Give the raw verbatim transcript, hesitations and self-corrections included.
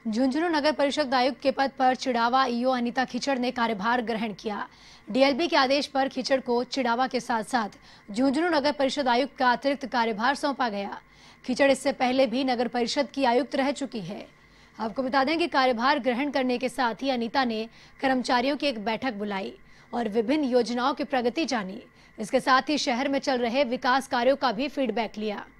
झुंझुनू नगर परिषद आयुक्त के पद पर चिड़ावा ईओ अनीता खिचड़ ने कार्यभार ग्रहण किया। डीएलबी के आदेश पर खिचड़ को चिड़ावा के साथ साथ झुंझुनू नगर परिषद आयुक्त का अतिरिक्त कार्यभार सौंपा गया। खिचड़ इससे पहले भी नगर परिषद की आयुक्त रह चुकी है। आपको बता दें कि कार्यभार ग्रहण करने के साथ ही अनीता ने कर्मचारियों की एक बैठक बुलाई और विभिन्न योजनाओं की प्रगति जानी। इसके साथ ही शहर में चल रहे विकास कार्यों का भी फीडबैक लिया।